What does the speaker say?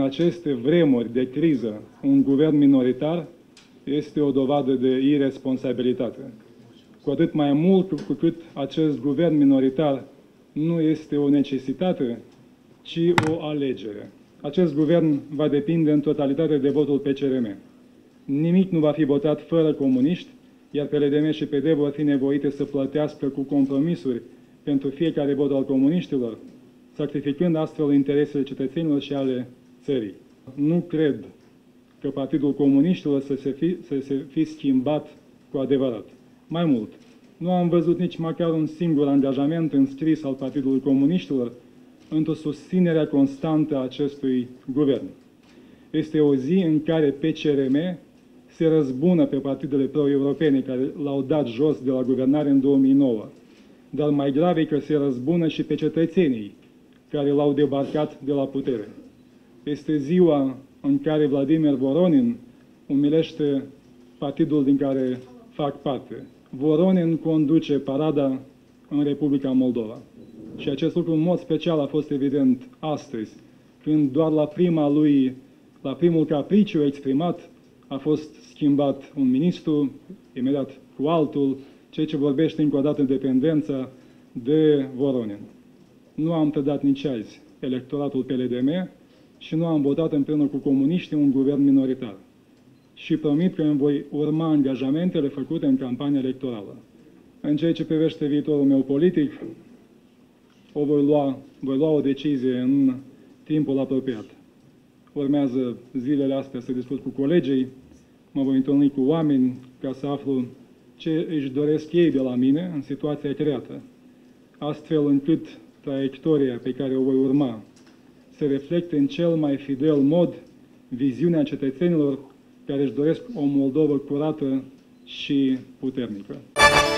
aceste vremuri de criză un guvern minoritar este o dovadă de irresponsabilitate. Cu atât mai mult cu cât acest guvern minoritar nu este o necesitate, ci o alegere. Acest guvern va depinde în totalitate de votul PCRM. Nimic nu va fi votat fără comuniști, iar PLDM și PD vor fi nevoite să plătească cu compromisuri pentru fiecare vot al comuniștilor, sacrificând astfel interesele cetățenilor și ale țării. Nu cred că Partidul Comuniștilor să se fi schimbat cu adevărat. Mai mult, nu am văzut nici măcar un singur angajament înscris al Partidului Comuniștilor într-o susținere constantă a acestui guvern. Este o zi în care PCRM se răzbună pe partidele pro-europene care l-au dat jos de la guvernare în 2009. Dar mai grav e că se răzbună și pe cetățenii care l-au debarcat de la putere. Este ziua în care Vladimir Voronin umilește partidul din care fac parte. Voronin conduce parada în Republica Moldova. Și acest lucru în mod special a fost evident astăzi, când doar la primul capriciu exprimat a fost schimbat un ministru, imediat cu altul, ceea ce vorbește încă o dată dependența de Voronin. Nu am trădat nici azi electoratul PLDM și nu am votat împreună cu comuniștii un guvern minoritar. Și promit că îmi voi urma angajamentele făcute în campania electorală. În ceea ce privește viitorul meu politic, voi lua o decizie în timpul apropiat. Urmează zilele astea să discut cu colegii, mă voi întâlni cu oameni ca să aflu ce își doresc ei de la mine în situația creată, astfel încât traiectoria pe care o voi urma să reflecte în cel mai fidel mod viziunea cetățenilor care își doresc o Moldovă curată și puternică.